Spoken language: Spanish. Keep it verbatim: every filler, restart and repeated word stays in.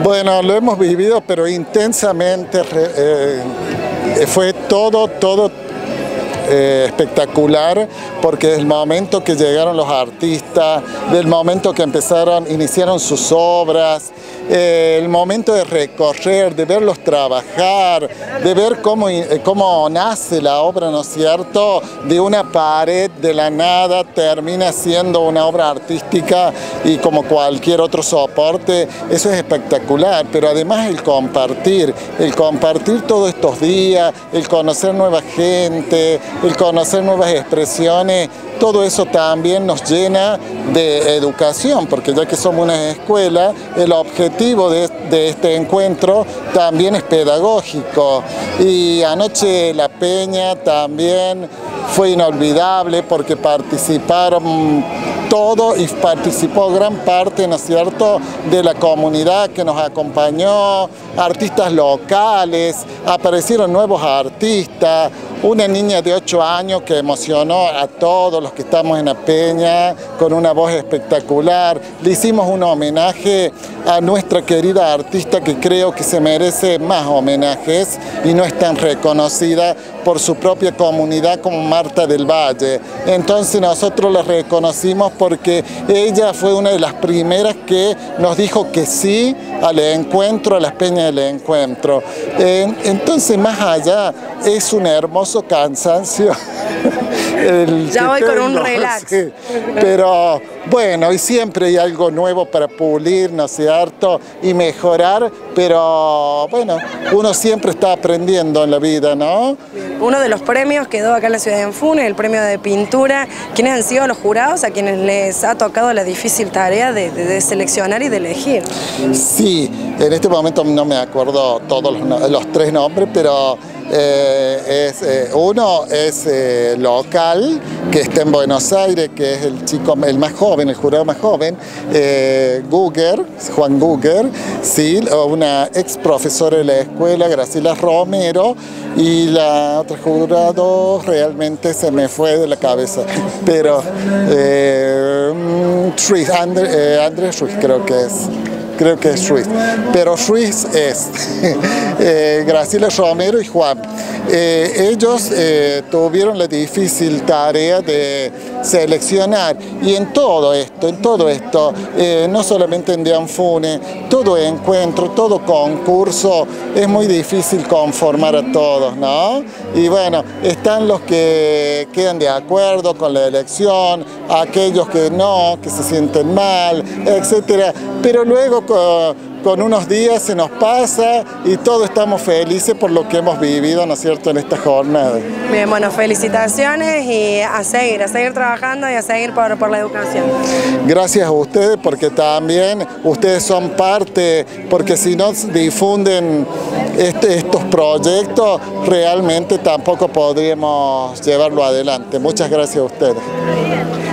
Bueno, lo hemos vivido, pero intensamente. Eh, fue todo, todo eh, espectacular, porque del momento que llegaron los artistas, del momento que empezaron, iniciaron sus obras, eh, el momento de recorrer, de verlos trabajar, de ver cómo, cómo nace la obra, ¿no es cierto? De una pared, de la nada, termina siendo una obra artística y como cualquier otro soporte, eso es espectacular, pero además el compartir, el compartir todos estos días, el conocer nueva gente, el conocer nuevas expresiones, todo eso también nos llena de educación, porque ya que somos una escuela, el objetivo de, de este encuentro también es pedagógico. Y anoche la peña también fue inolvidable porque participaron todo y participó gran parte, ¿no es cierto?, de la comunidad que nos acompañó, artistas locales, aparecieron nuevos artistas, una niña de ocho años que emocionó a todos los que estamos en la peña con una voz espectacular. Le hicimos un homenaje a nuestra querida artista que creo que se merece más homenajes y no es tan reconocida por su propia comunidad como Marta del Valle. Entonces nosotros la reconocimos porque ella fue una de las primeras que nos dijo que sí al encuentro, a las peñas del encuentro. Entonces, más allá, es un hermoso cansancio. El ya voy tengo, con un relax. Sí. Pero bueno, y siempre hay algo nuevo para pulir, ¿no es cierto? Y mejorar, pero bueno, uno siempre está aprendiendo en la vida, ¿no? Uno de los premios quedó acá en la ciudad de Anfunes, el premio de pintura. ¿Quiénes han sido los jurados a quienes les ha tocado la difícil tarea de, de, de seleccionar y de elegir? Sí, en este momento no me acuerdo todos los, los tres nombres, pero eh, es, eh, uno es eh, local, que está en Buenos Aires, que es el chico, el más joven, el jurado más joven, eh, Guger, Juan Guger, sí, una ex profesora de la escuela, Graciela Romero, y la otra jurado realmente se me fue de la cabeza, pero eh, Ruiz, Andrés, eh, Andrés Ruiz creo que es. Creo que es Ruiz, pero Ruiz es eh, Graciela Romero y Juan. Eh, ellos eh, tuvieron la difícil tarea de seleccionar, y en todo esto, en todo esto, eh, no solamente en De Anfunes, todo encuentro, todo concurso, es muy difícil conformar a todos, ¿no? Y bueno, están los que quedan de acuerdo con la elección, aquellos que no, que se sienten mal, etcétera. Pero luego con, con unos días se nos pasa y todos estamos felices por lo que hemos vivido, ¿no es cierto?, en esta jornada. Bien, bueno, felicitaciones y a seguir, a seguir trabajando y a seguir por, por la educación. Gracias a ustedes, porque también ustedes son parte, porque si no difunden este, estos proyectos, realmente tampoco podríamos llevarlo adelante. Muchas gracias a ustedes.